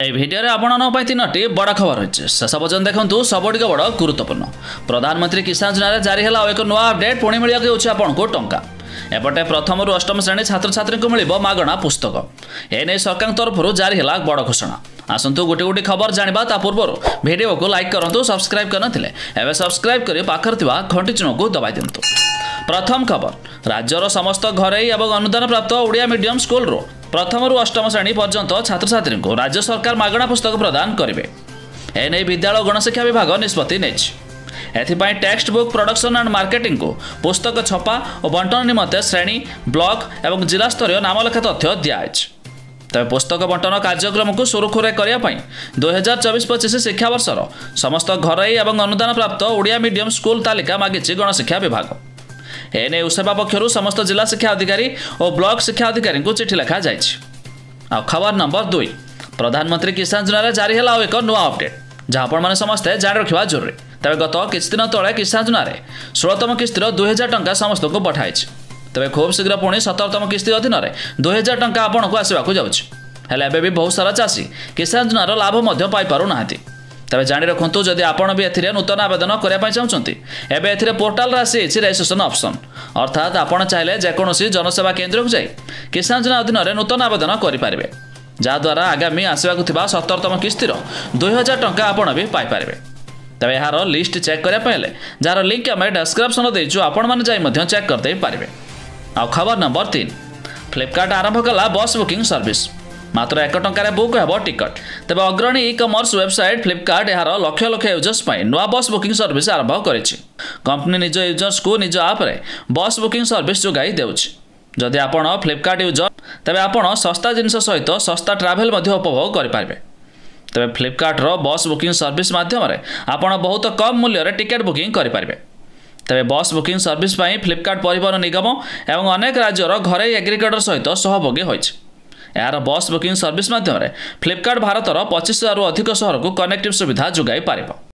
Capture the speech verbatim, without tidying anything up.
এই ভিডিওরে আপনার তিনোটি বড় খবর হয়েছে শেষ পর্যন্ত দেখুন সবুটিক বড় গুরুত্বপূর্ণ। প্রধানমন্ত্রী কিষাণ যোজনার জারি হল এক নূয়া আপডেট পুଣି মিলিବାକୁ যাଉଛି ଆପଣଙ୍କୁ ଟଙ୍କା। এপଟେ প্রথমରୁ অষ্টম শ্রেণী ছাত্রছাত্রীଙ୍କୁ ମିଳିବ ମାଗଣା ପୁସ୍ତକ। ଏନେଇ ସରକାରଙ୍କ ତରଫରୁ ଜାରି ହେଲା ବଡ଼ ଘୋଷଣା। ଆସନ୍ତୁ ଗୋଟି ଗୋଟି ଖବର ଜାଣିବା ତା ପୂର୍ବରୁ ଭିଡ଼ିଓକୁ ଲାଇକ୍ କରନ୍ତୁ, ସବସ୍କ୍ରାଇବ୍ କରିନଥିଲେ ଏବେ ସବସ୍କ୍ରାଇବ୍ କରି ପାଖରେ ଥିବା ଘଣ୍ଟି ଚିହ୍ନକୁ ଦବାଇ ଦିଅନ୍ତୁ। ପ୍ରଥମ ଖବର, ରାଜ୍ୟର ସମସ୍ତ ଘରୋଇ ଏବଂ ଅନୁଦାନ ପ୍ରାପ୍ତ ଓଡ଼ିଆ ମିଡିୟମ ସ୍କୁଲରୁ ପ୍ରଥମରୁ ଅଷ୍ଟମ ଶ୍ରେଣୀ ପର୍ଯ୍ୟନ୍ତ ଛାତ୍ରଛାତ୍ରୀଙ୍କୁ ରାଜ୍ୟ ସରକାର ମାଗଣା ପୁସ୍ତକ ପ୍ରଦାନ କରିବେ। ଏନେଇ ବିଦ୍ୟାଳୟ ଗଣଶିକ୍ଷା ବିଭାଗ ନିଷ୍ପତ୍ତି ନେଇଛି। ଏଥିପାଇଁ ଟେକ୍ସଟ ବୁକ୍ ପ୍ରଡକ୍ସନ୍ ଆଣ୍ଡ ମାର୍କେଟିଂକୁ ପୁସ୍ତକ ଛପା ଓ ବଣ୍ଟନ ନିମନ୍ତେ ଶ୍ରେଣୀ, ବ୍ଲକ ଏବଂ ଜିଲ୍ଲାସ୍ତରୀୟ ନାମଲେଖା ତଥ୍ୟ ଦିଆଯାଇଛି। ତେବେ ପୁସ୍ତକ ବଣ୍ଟନ କାର୍ଯ୍ୟକ୍ରମକୁ ସୁରୁଖୁରୁରେ କରିବା ପାଇଁ ଦୁଇ ହଜାର ଚବିଶ ପଚିଶ ଶିକ୍ଷାବର୍ଷର ସମସ୍ତ ଘରୋଇ ଏବଂ ଅନୁଦାନ ପ୍ରାପ୍ତ ଓଡ଼ିଆ ମିଡିୟମ ସ୍କୁଲ ତାଲିକା ମାଗିଛି ଗଣଶିକ୍ଷା ବିଭାଗ। ଏନେଇ ଉସେବା ପକ୍ଷରୁ ସମସ୍ତ ଜିଲ୍ଲା ଶିକ୍ଷା ଅଧିକାରୀ ଓ ବ୍ଲକ ଶିକ୍ଷା ଅଧିକାରୀଙ୍କୁ ଚିଠି ଲେଖାଯାଇଛି। ଆଉ ଖବର ନମ୍ବର ଦୁଇ, ପ୍ରଧାନମନ୍ତ୍ରୀ କିଷାଣ ଯୋଜନାରେ ଜାରି ହେଲା ଆଉ ଏକ ନୂଆ ଅପଡେଟ୍, ଯାହା ଆପଣମାନେ ସମସ୍ତେ ଜାଣି ରଖିବା ଜରୁରୀ। ତେବେ ଗତ କିଛି ଦିନ ତଳେ କିଷାଣ ଯୋଜନାରେ ଷୋହଳତମ କିସ୍ତିର ଦୁଇ ହଜାର ଟଙ୍କା ସମସ୍ତଙ୍କୁ ପଠାଇଛି। ତେବେ ଖୁବ୍ ଶୀଘ୍ର ପୁଣି ସତରତମ କିସ୍ତି ଅଧୀନରେ ଦୁଇ ହଜାର ଟଙ୍କା ଆପଣଙ୍କୁ ଆସିବାକୁ ଯାଉଛି। ହେଲେ ଏବେ ବି ବହୁତ ସାରା ଚାଷୀ କିଷାଣ ଯୋଜନାର ଲାଭ ମଧ୍ୟ ପାଇପାରୁନାହାନ୍ତି। ତେବେ ଜାଣି ରଖନ୍ତୁ, ଯଦି ଆପଣ ବି ଏଥିରେ ନୂତନ ଆବେଦନ କରିବା ପାଇଁ ଚାହୁଁଛନ୍ତି, ଏବେ ଏଥିରେ ପୋର୍ଟାଲରେ ଆସିଯାଇଛି ରେଜିଷ୍ଟ୍ରେସନ ଅପସନ୍। ଅର୍ଥାତ୍ ଆପଣ ଚାହିଁଲେ ଯେକୌଣସି ଜନସେବା କେନ୍ଦ୍ରକୁ ଯାଇ କିଷାଣ ଯୋଜନା ଅଧୀନରେ ନୂତନ ଆବେଦନ କରିପାରିବେ, ଯାହାଦ୍ୱାରା ଆଗାମୀ ଆସିବାକୁ ଥିବା ସତରତମ କିସ୍ତିର ଦୁଇ ହଜାର ଟଙ୍କା ଆପଣ ବି ପାଇପାରିବେ। ତେବେ ଏହାର ଲିଷ୍ଟ ଚେକ୍ କରିବା ପାଇଁ ହେଲେ ଯାହାର ଲିଙ୍କ୍ ଆମେ ଡେସ୍କ୍ରିପ୍ସନ୍ ଦେଇଛୁ, ଆପଣମାନେ ଯାଇ ମଧ୍ୟ ଚେକ୍ କରିଦେଇପାରିବେ। ଆଉ ଖବର ନମ୍ବର ତିନି, ଫ୍ଲିପକାର୍ଟ ଆରମ୍ଭ କଲା ବସ୍ ବୁକିଂ ସର୍ଭିସ୍। ମାତ୍ର ଏକ ଟଙ୍କାରେ ବୁକ୍ ହେବ ଟିକଟ। ତେବେ ଅଗ୍ରଣୀ ଇ କମର୍ସ ୱେବସାଇଟ୍ ଫ୍ଲିପକାର୍ଟ ଏହାର ଲକ୍ଷ ଲକ୍ଷ ୟୁଜର୍ସ ପାଇଁ ନୂଆ ବସ୍ ବୁକିଂ ସର୍ଭିସ୍ ଆରମ୍ଭ କରିଛି। କମ୍ପାନୀ ନିଜ ୟୁଜର୍ସକୁ ନିଜ ଆପ୍ରେ ବସ୍ ବୁକିଂ ସର୍ଭିସ୍ ଯୋଗାଇ ଦେଉଛି। ଯଦି ଆପଣ ଫ୍ଲିପକାର୍ଟ ୟୁଜର, ତେବେ ଆପଣ ଶସ୍ତା ଜିନିଷ ସହିତ ଶସ୍ତା ଟ୍ରାଭେଲ୍ ମଧ୍ୟ ଉପଭୋଗ କରିପାରିବେ। ତେବେ ଫ୍ଲିପକାର୍ଟର ବସ୍ ବୁକିଂ ସର୍ଭିସ୍ ମାଧ୍ୟମରେ ଆପଣ ବହୁତ କମ୍ ମୂଲ୍ୟରେ ଟିକେଟ୍ ବୁକିଂ କରିପାରିବେ। ତେବେ ବସ୍ ବୁକିଂ ସର୍ଭିସ୍ ପାଇଁ ଫ୍ଲିପକାର୍ଟ ପରିବହନ ନିଗମ ଏବଂ ଅନେକ ରାଜ୍ୟର ଘରୋଇ ଏଗ୍ରିଗେଟର ସହିତ ସହଭାଗୀ ହୋଇଛି। ଏହାର ବସ୍ ବୁକିଂ ସର୍ଭିସ୍ ମାଧ୍ୟମରେ ଫ୍ଲିପକାର୍ଟ ଭାରତର ପଚିଶ ହଜାରରୁ ଅଧିକ ସହରକୁ କନେକ୍ଟିଭ୍ ସୁବିଧା ଯୋଗାଇ ପାରିବ।